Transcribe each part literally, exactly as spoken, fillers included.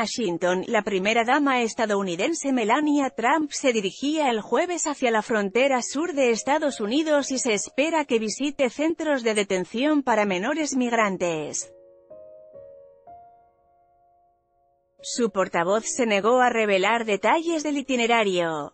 Washington, la primera dama estadounidense Melania Trump se dirigía el jueves hacia la frontera sur de Estados Unidos y se espera que visite centros de detención para menores migrantes. Su portavoz se negó a revelar detalles del itinerario.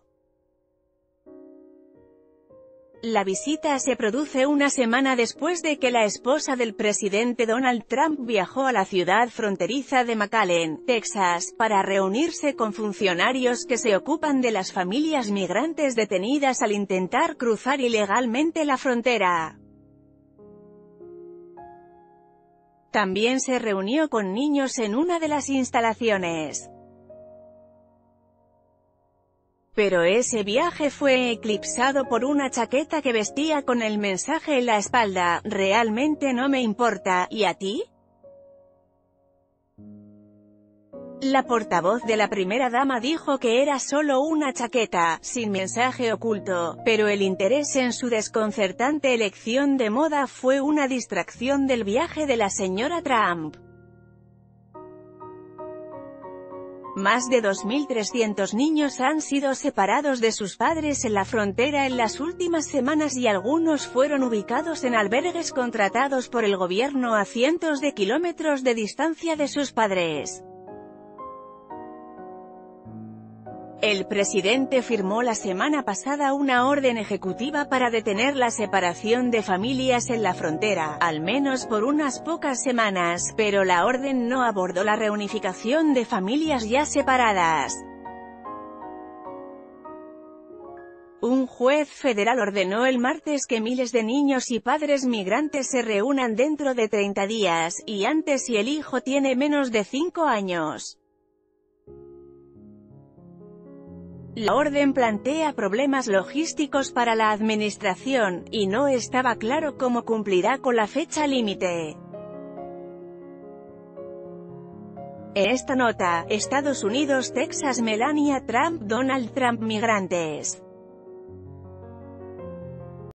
La visita se produce una semana después de que la esposa del presidente Donald Trump viajó a la ciudad fronteriza de McAllen, Texas, para reunirse con funcionarios que se ocupan de las familias migrantes detenidas al intentar cruzar ilegalmente la frontera. También se reunió con niños en una de las instalaciones. Pero ese viaje fue eclipsado por una chaqueta que vestía con el mensaje en la espalda: "Realmente no me importa, ¿y a ti?". La portavoz de la primera dama dijo que era solo una chaqueta, sin mensaje oculto, pero el interés en su desconcertante elección de moda fue una distracción del viaje de la señora Trump. Más de dos mil trescientos niños han sido separados de sus padres en la frontera en las últimas semanas y algunos fueron ubicados en albergues contratados por el gobierno a cientos de kilómetros de distancia de sus padres. El presidente firmó la semana pasada una orden ejecutiva para detener la separación de familias en la frontera, al menos por unas pocas semanas, pero la orden no abordó la reunificación de familias ya separadas. Un juez federal ordenó el martes que miles de niños y padres migrantes se reúnan dentro de treinta días, y antes si el hijo tiene menos de cinco años. La orden plantea problemas logísticos para la administración, y no estaba claro cómo cumplirá con la fecha límite. En esta nota, Estados Unidos, Texas, Melania Trump, Donald Trump, migrantes.